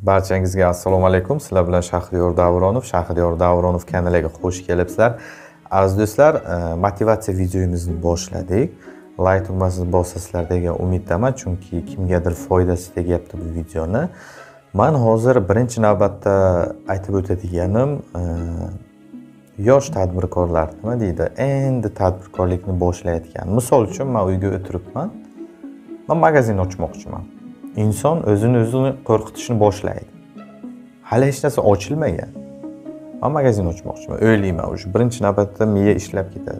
Barchangizga assalomu alaykum. Sizlar bilan Shahriyor Davronov, Shahriyor Davronov kanaliga xush kelibsizlar. Aziz do'stlar, motivatsiya videomizni boshladik. Like tugmasini bosasizlar degan umiddaman, chunki kimgadir foydasi tegyapti bu videoni. Men hozir birinchi navbatda aytib o'tadiganim yosh tadbirkorlar nima deydi? Endi tadbirkorlikni boshlayotgan. Misol uchun men uyga o'tiribman. Men magazin ochmoqchiman. İnson o'zini qo'rqitishni boshlaydi. Hali hech narsa ochilmagan. Men magazin ochmoqchiman. O'ylayman, o'sha birinchi navbatda miya ishlab ketadi.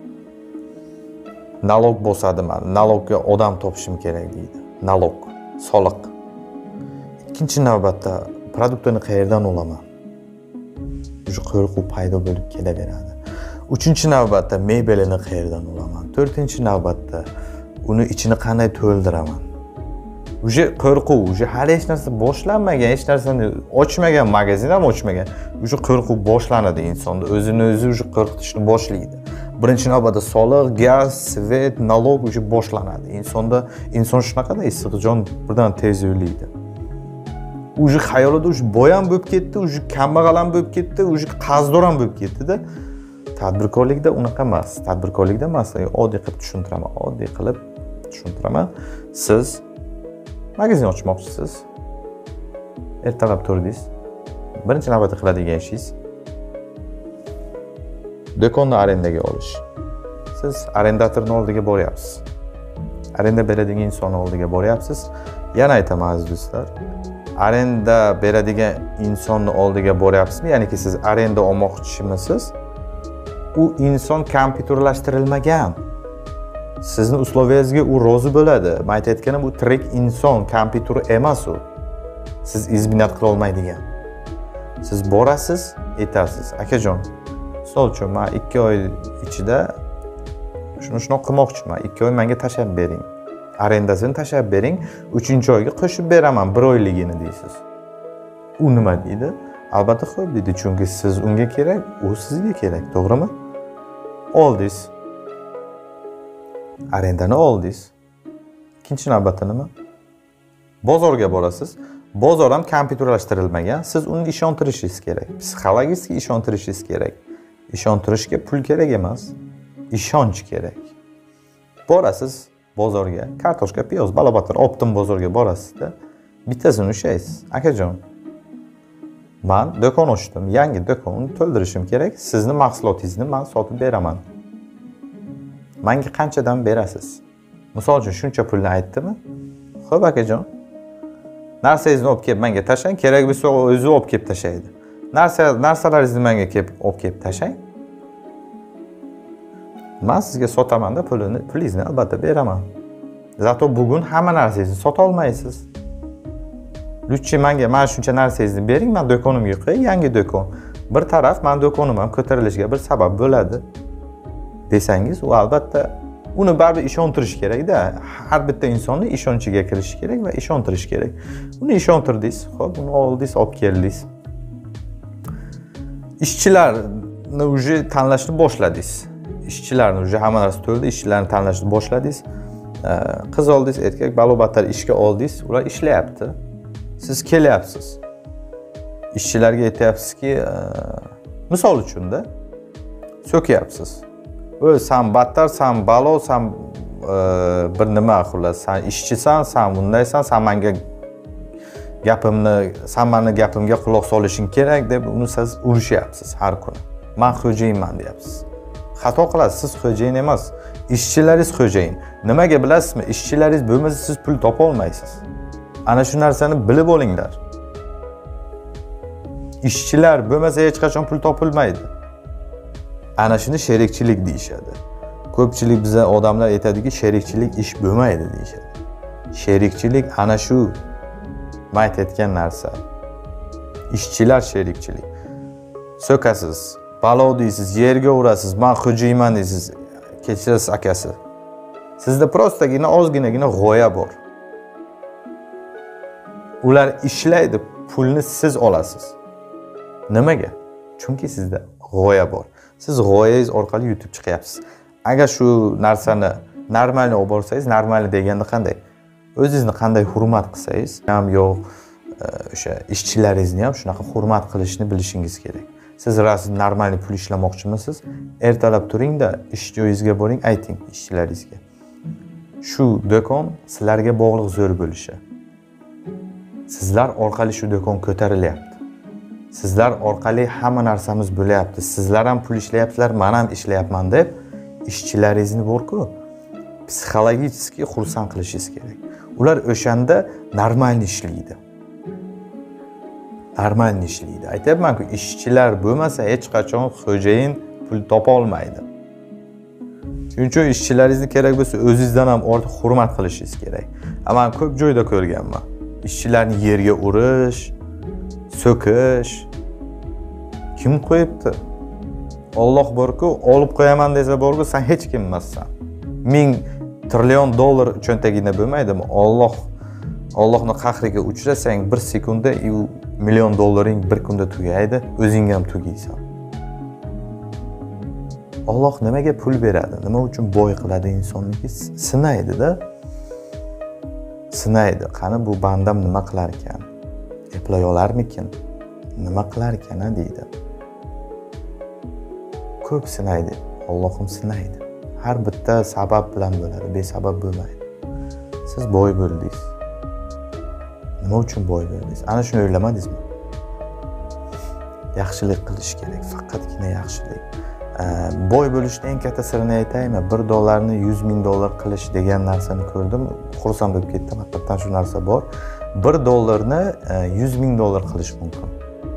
Nalog bosadi men. Nalogga odam topishim kerak deydi. Nalog, soliq. Ikkinchi navbatda produktni qayerdan olaman? O'sha qo'rquv paydo bo'lib kelaveradi. Uchinchi navbatda mebelini qayerdan olaman? To'rtinchi navbatda uni ichini qanday to'ldiraman? Uje qo'rquv, uje hali hech narsa boshlanmagan, hech narsani ochmagan, magazin ham ochmagan. Uje qo'rquv boshlanadi insonda, o'zini o'zi uje qo'rqitishni boshlaydi. Birinchi navbatda soliq, gaz, svet, nalog uje boshlanadi. Inson shunaqada issiqjon birdan tez o'ylaydi. Uje xayolida uje boyam bo'lib ketdi, uje kambag'al ham bo'lib ketdi, uje qarzdor ham bo'lib ketdi-da. Tadbirkorlikda unaqa emas. Tadbirkorlikda masalan oddiy qilib tushuntiraman. Siz magazin ochmoqchisiz. Ertalab turdingiz. Birinchi navbatda qiladigan ishingiz do'konni arendaga olish. Siz arendatorning oldiga boryapsiz. Arenda beradigan insonning oldiga boryapsiz. Yana aytaman aziz do'stlar, arenda beradigan insonning oldiga boryapsizmi? Ya'niki siz arenda olmoqchimisiz? U inson kompyuterlashtirilmagan. Sizni uslovingizga u rozi bo'ladi. Men aytayotganim bu tirik inson, kompyuter emas u. Siz izminat qila olmaydigan. Siz borasiz, aytasiz, akajon, misol uchun men 2 oy ichida shuni qilmoqchiman. 2 oy menga tashab bering. Arendasini tashab bering, 3-oyga qo'shib beraman 1 oyligini deysiz. U nima deydi? Albatta xo'p deydi, chunki siz unga kerak, u sizga kerak, to'g'rimi? Oldingiz. Arendani oldingiz. Ikkinchi navbatda nima? Bozorga borasiz. Bozor ham kompyuterlashtirilmagan. Siz uni ishontirishingiz kerak. Psixologiyasiga ishontirishingiz kerak. Ishontirishga pul kerak emas, ishonch kerak. Borasiz bozorga, kartoshka, piyoz, balobatlar optim bozorga borasiz-da. Bittasini ushlaysiz. Akajon, men do'kon ochdim, yangi do'konni to'ldirishim kerak. Sizni mahsulotingizni men sotib beraman. Menga qanchadan berasiz? Misol uchun shuncha pulni aytdimi? Xo'p akajon. Narsangizni olib kelib menga tashlang, kerak bo'lsa o'zi olib kelib tashlaydi. Narsalaringizni menga olib kelib tashlang. Men sizga sotaman-da pulingizni albatta beraman. Zato bugun hamma narsangizni sota olmaysiz. Lutchi menga shuncha narsangizni bering, men do'konimga qo'y, yangi do'kon. Bir taraf men do'konim ham ko'tarilishiga bir sabab bo'ladi. Desangiz, u albatta uni baribir ishontirish kerak-da. Har bitta insonni ishonchiga kirish kerak va ishontirish kerak. Uni ishontirdingiz, xo'p, uni oldingiz, olib keldingiz. Ishchilarni uje tanlashni boshladingiz. Ishchilarni uje hamma narsa to'ldi, ishchilarni tanlashni boshladingiz. Qiz oldingiz, erkak balobatlar ishga oldingiz, ular ishlayapti. Siz kelyapsiz. Ishchilarga aytyapsizki, misol uchun-da, so'kyapsiz. Sen battar, sen balo, sen bir nima xullas, sen ishchisan, sen bundaysan, sen menga meni gapimga quloq solishing kerak deb uni siz urishyapsiz har kuni. Men xo'jayinman deyapsiz. Xato qilasiz, siz xo'jayin emas, ishchilaringiz xo'jayin. Nimaga bilasizmi? Ishchilaringiz bo'lmasa siz pul topa olmaysiz. Ana shu narsani bilib olinglar. Ishchilar bo'lmasa hech qachon pul topilmaydi. Ana shuni sherikchilik deyishadi. Ko'pchilik bizga odamlar aytadiki, sherikchilik ish bo'lmaydi deyishadi. Sherikchilik ana shu men aytayotgan narsa. Ishchilar sherikchilik. So'kasiz, balo deysiz, yerga urasiz, men xo'jayman deysiz, kechirasiz akasi. Sizda prostagina ozginagina g'oya bor. Ular ishlaydi, pulni siz olasiz. Nimaga? Chunki sizda g'oya bor. Siz g'oyangiz orqali yutib chiqyapsiz. Agar shu narsani normalni olib borsangiz, normalni deganda qanday? O'zingizni qanday hurmat qilsangiz, ham yo'q, o'sha ishchilaringizni ham shunaqa hurmat qilishni bilishingiz kerak. Siz rasm normal pul ishlamoqchimisiz? Ertalab turingda, ish joyingizga boring, ayting ishchilaringizga. Shu do'kon sizlarga bog'liq zo'r bo'lishi. Sizlar orqali shu do'kon ko'tarilyapti. Sizlar orqali hamma narsamiz bo'lyapti. Sizlar ham pul ishlayapsizlar, men ham ishlayapman deb ishchilaringizni borku, psixologически xursand qilishingiz kerak. Ular o'shanda normal ishlaydi. Normal ishlaydi. Aytayapman-ku, ishchilar bo'lmasa hech qachon xo'jayin pul topa olmaydi. Shuning uchun ishchilaringizni kerak bo'lsa, o'zingizdan ham ortiq hurmat qilishingiz kerak. Men ko'p joyda ko'rganman. Ishchilarni yerga urish, so'kish kim qo'yibdi? Alloh borku, olib qo'yaman desa borku, sen hech kim emassan. 1000 trillion dollar cho'ntagingda bo'lmaydimi? Allohning qahriga uchrasang, 1 sekundda $1 million bir kunda tugaydi, o'zing ham tugaysan. Alloh nimaga pul beradi? Nima uchun boy qiladi insonni? Sinaydi-da. Sinaydi. Qani bu bandam nima qilar ekan? Eplay olarmikin? Nima qilar ekan deydi. Ko'p sinaydi. Allohim sinaydi. Har bitta sabab bilan bo'ladi, besabab bo'lmaydi. Siz boy bo'ldingiz. Nima uchun boy bo'ldingiz? Ana shuni o'ylamadingizmi? Yaxshilik qilish kerak, faqatgina yaxshilik. Boy bo'lishning eng katta sirini aytaymi? $1 $100,000 qilish degan narsani ko'rdim. Xursand bo'lib ketdim. Haqiqatan shu narsa bor. $1 $100,000 qilish mumkin.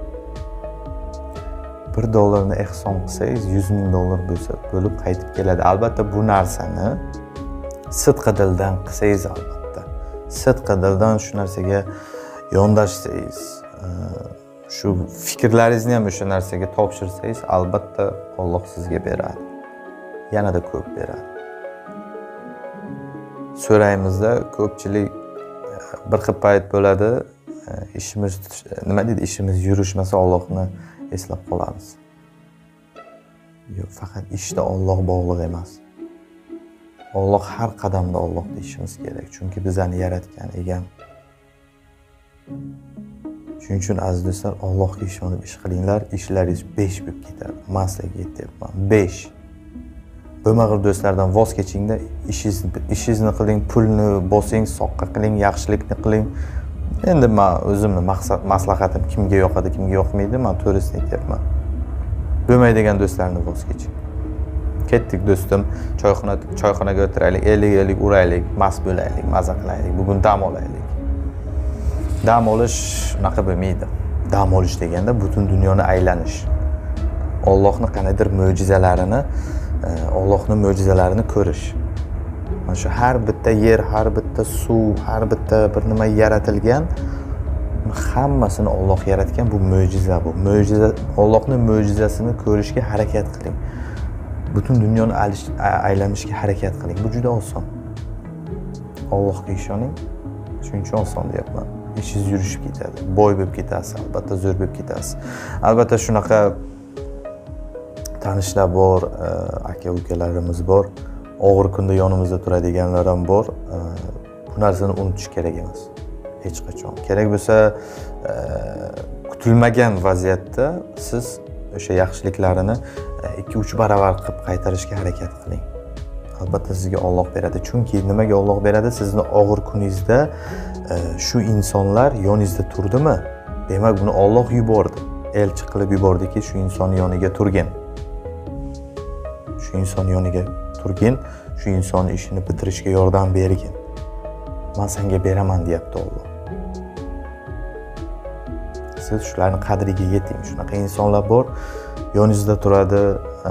$1 ehson qilsangiz $100,000 bo'lsa, bo'lib qaytib keladi. Albatta bu narsani sidqi dildan qilsangiz, albatta. Sidqi dildan shu narsaga yondashsangiz, shu fikrlaringizni ham o'sha narsaga topshirsangiz, albatta Alloh sizga beradi. Yanada ko'p beradi. So'raymizda ko'pchilik bir xil payt bo'ladi, ishimiz nima deydi, ishimiz yurishmasa Allohni eslab qolamiz. Yo'q, faqat ishda Alloh bog'liq emas. Alloh har qadamda Alloh deyishimiz kerak, chunki bizani yaratgan egam. Shuning uchun aziz do'stlar, Allohga ishonib ish qilinglar, ishlaringiz 5 bo'lib ketadi. Maslaga aytyapman, 5. Bo'lmag'ur do'stlardan voz kechingda, ishingizni qiling, pulni bosing, soqqa qiling, yaxshilikni qiling. Endi men o'zimni maslahatim kimga yoqadi, kimga yoqmaydi, men to'g'risini aytyapman. Bo'lmaydigan do'stlarni voz keching. Ketdik do'stim, choyxonaga o'tiraylik, 50 uraylik, mast bo'laylik, maza qilaylik, bugun dam olaylik. Dam olish unaqa bo'lmaydi. Dam olish deganda butun dunyoni aylanish. Allohning qanaqadir mo'jizalarini ko'rish. Mana shu har bitta yer, har bitta suv, har bitta bir nima yaratilgan, hammasini Alloh yaratgan, bu mo'jiza bu. Mo'jiza, Allohning mo'jizasini ko'rishga harakat qiling. Butun dunyoni aylanishga harakat qiling. Bu juda oson. Allohga ishoning. Shuning uchun oson deyapman. Ishingiz yurishib ketadi, boy bo'lib ketasiz, albatta zo'r bo'lib ketasiz. Albatta shunaqa tanishlar bor, aka-ukalarimiz bor. Og'ir kunda yonimizda turadiganlar ham bor. Bu narsani unutish kerak emas. Hech qachon. Kerak bo'lsa, kutilmagan vaziyatda siz o'sha yaxshiliklarini 2-3 baravar qilib qaytarishga harakat qiling. Albatta sizga Alloh beradi. Chunki nimaga Alloh beradi? Sizni og'ir kuningizda shu insonlar yoningizda turdimi? Demak, buni Alloh yubordi. Elchi qilib yubordiki, shu inson yoniga turgin. Shu inson yoniga turgin, shu inson ishini bitirishga yordam bergin. Men senga beraman deyapti Alloh. Siz shularni qadriga yeting. Shunaqa insonlar bor, yoningizda turadi,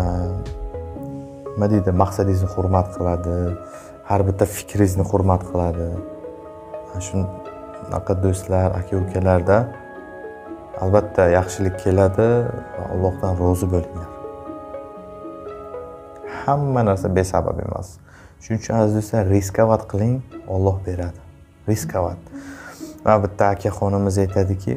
nima deydi, maqsadingizni hurmat qiladi, har bitta fikringizni hurmat qiladi. Shunaqa do'stlar, aka-ukalarda albatta yaxshilik keladi va Allohdan rozi bo'linglar. Hamma narsa besabab emas. Shuning uchun aziz do'stlar, riskovat qiling, Alloh beradi. Riskovat. Va bitta akaxonimiz aytadiki,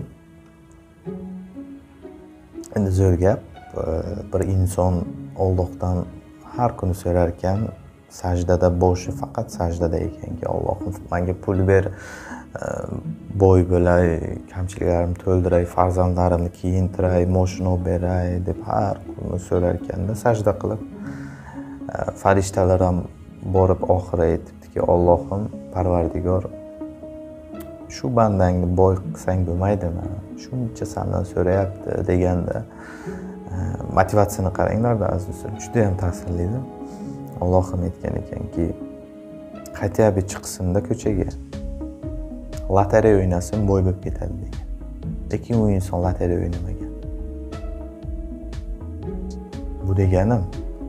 endi zo'r gap, bir inson Allohdan har kuni so'rar ekan, sajdada boshi faqat sajdada ekanki, Allohim menga pul ber, boy bo'lay, kamchiliklarimni to'ldiray, farzandlarimni kiyintiray, moshina olib beray deb har kuni so'rar ekanda, sajda qilib. Farishtalar ham borib oxiri aytibdiki, Allohim, Parvardigor, shu bandangni boy qilsang bo'lmaydimi? Shuncha sendan so'rayapti deganda motivatsiyani qaranglar-da azizlar, juda ham ta'sirlidi. Allohim aytgan ekanki, qaytabi chiqsin-da ko'chaga. Lotereya o'ynasin, boy bo'lib ketadi degan. Lekin u inson lotereya o'ynamagan. Bu deganim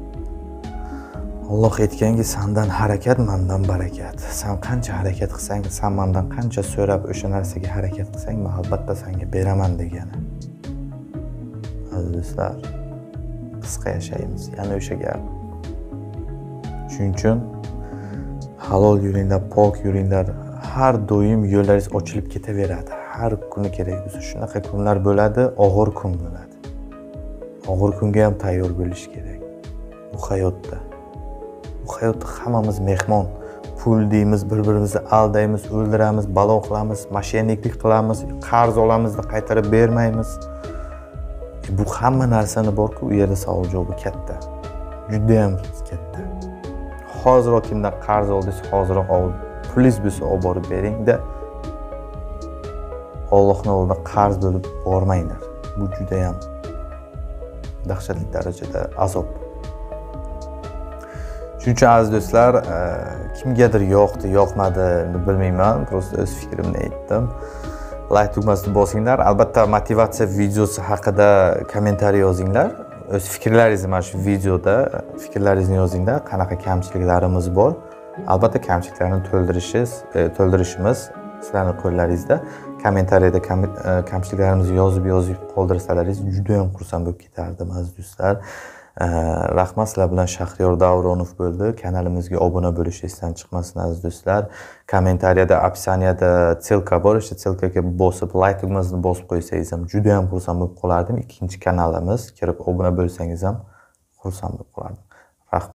Alloh aytganki, sendan harakat, mendan barakat. Sen qancha harakat qilsang, sen mendan qancha so'rab o'sha narsaga harakat qilsang, men albatta senga beraman degani. Azizlar, qisqa yashaymiz. Yana o'sha gap. Shuning uchun halol yuringlar, pok yuringlar. Har doim yo'llaringiz ochilib ketaveradi. Har kuni kerak bo'lsa shunaqa kunlar bo'ladi, og'ir kun bo'ladi. Og'ir kunga ham tayyor bo'lish kerak. Bu hayotda. Bu hayotda hammamiz mehmon. Pul deymiz, bir-birimizni aldaymiz, o'ldiramiz, balo qilamiz, mashyenliklik qilamiz, qarz olamiz-da qaytarib bermaymiz. Bu hamma narsani bor-ku, u yerda savol javobi katta. Juda ham katta. Hoziroq kimdan qarz oldingiz, hoziroq pulingiz bo'lsa olib borib bering-da. Allohning oldida qarz bo'lib bormanglar. Bu juda ham dahshatli darajada azob. Shuning uchun aziz do'stlar, kimgadir yoqdi, yoqmadi, bilmayman, prosta o'z fikrimni aytdim. Like tugmasini bosinglar. Albatta motivatsiya videosi haqida kommentariy yozinglar. O'z fikrlaringizni mana shu videoda fikrlaringizni yozinglar. Qanaqa kamchiliklarimiz bor? Albatta kamchiliklarni to'ldirishimiz sizlarning qo'llaringizda. Kommentariyada kamchiliklarimizni yozib qoldirsalaringiz juda ham xursand bo'lib ketardim aziz do'stlar. Rahmat, sizlar bilan Shahriyor Davronov bo'ldi. Kanalimizga obuna bo'lish esdan chiqmasin aziz do'stlar. Kommentariyada, opsioniyada silka bor, o'sha silkaga bosib, like tugmasini bosib qo'ysangiz ham juda ham xursand bo'lib qolardim. Ikkinchi kanalimiz, kirib obuna bo'lsangiz ham xursand bo'lib qolardim. Rahmat.